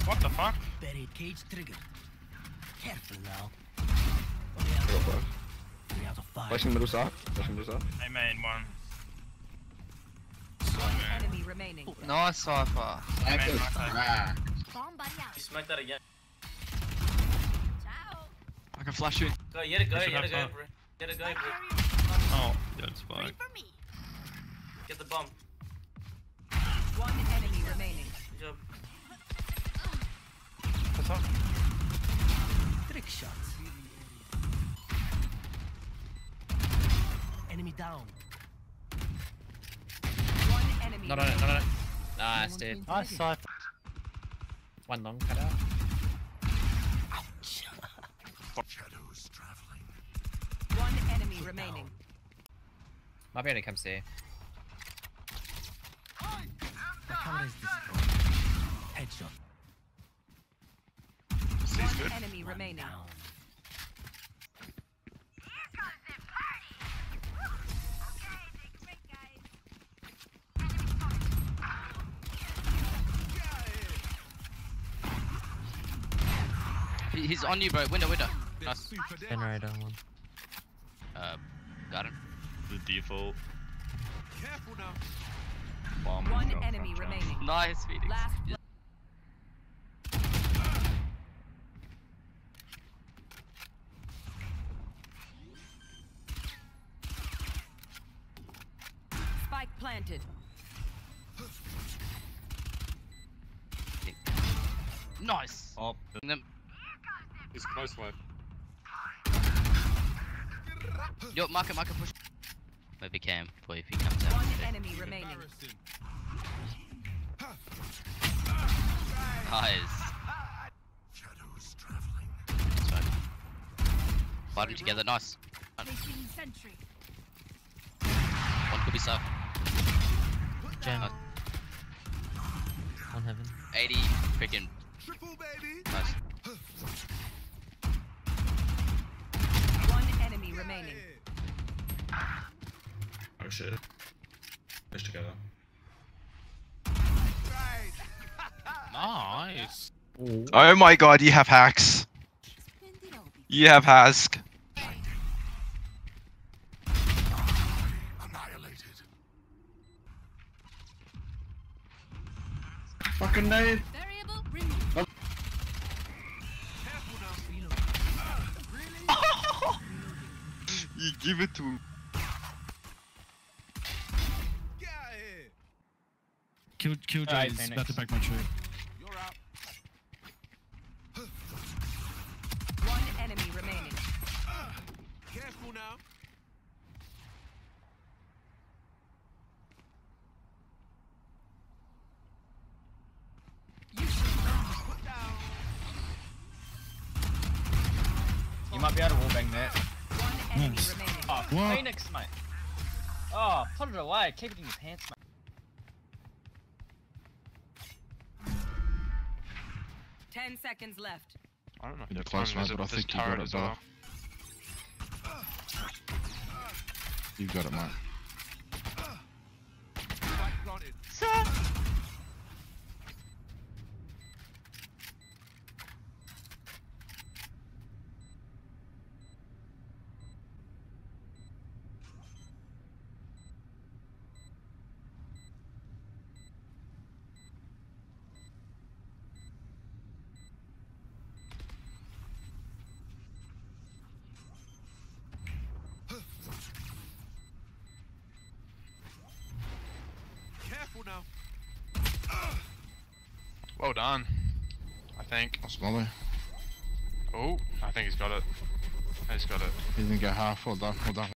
What the fuck? Buried cage triggered. Careful now. Go for it. 3 out of 5. Flashing middle side. Flashing middle side. I main one. One enemy remaining. Nice Cypher. That was trash. Bomb buddy out. You smack that again. Ciao. I can flash you. Go, you gotta go, They should you gotta have go, fun. bro. You gotta go, bro. Oh, good spike. Wait for me. Get the bomb. One enemy remaining. Good job. What's up? Trick shots. Enemy down. One enemy. Not on it, not on it. Nice, dude. Nice Cypher. One long cut out. Ouch. Shadows traveling. One enemy remaining. Might be able to come see. The camera is disappointed. Headshot. One enemy remaining. Down. He's on you, bro. Window. Nice. Generator one. Got him. The default. Careful now. Bomb. One Go, enemy go, go. remaining. Nice, Phoenix. Last. Spike planted. Nice. Oh, And then, he's close one. yo, marker, push. Maybe Cam, boy, if he comes out. One enemy remaining. Nice. Shadows traveling. Sorry. Fight them together, nice. Placing sentry. One could be sub. Gem. On heaven. 80, freaking Triple baby. nice. One enemy remaining. Oh shit. Push together. Right. Nice. Oh my god, you have hacks. You have Hask. Annihilated. Fucking nade. Variable removed. Careful now. You give it to him. Get out of here. Killjoy is about to back my tree. You're out. One enemy remaining. Careful now. Put down. You might be able to wallbang that. One enemy remaining. Oh, Phoenix, mate. Oh, put it away. Keep it in your pants, mate. 10 seconds left. I don't know. You're close, man, but I think you got it, bro. You got it, mate. Spike planted. Careful now. Well done. I think. That's Molly. Oh, I think he's got it. He's got it. He didn't get half. Well done.